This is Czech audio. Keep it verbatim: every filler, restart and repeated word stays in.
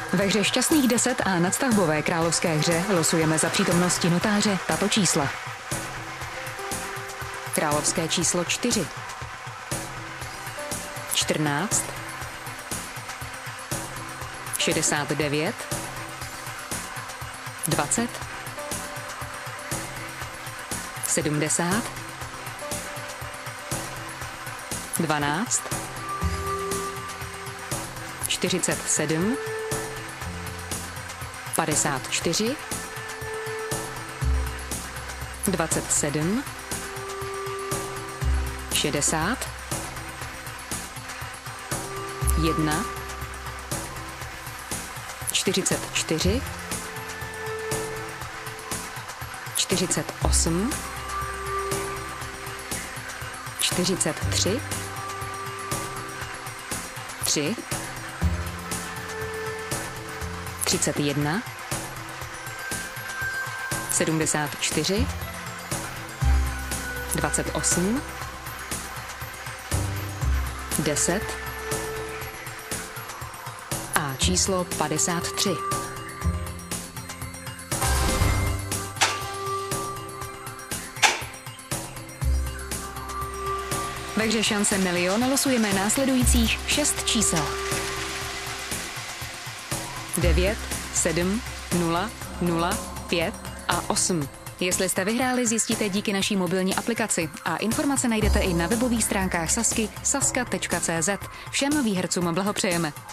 Ve hře Šťastných deset a nadstavbové královské hře losujeme za přítomnosti notáře tato čísla. Královské číslo čtyři, čtrnáct, šedesát devět, dvacet, sedmdesát, dvanáct, čtyřicet sedm, padesát čtyři, dvacet sedm, šedesát, jedna, čtyřicet čtyři, čtyřicet osm, čtyřicet tři, tři, třicet jedna, sedmdesát čtyři, dvacet osm, deset a číslo padesát tři. Ve hře Šance milion losujeme následujících šest čísel. devět, sedm, nula, nula, pět a osm. Jestli jste vyhráli, zjistíte díky naší mobilní aplikaci a informace najdete i na webových stránkách Sazky saska tečka cé zet. Všem výhercům blahopřejeme.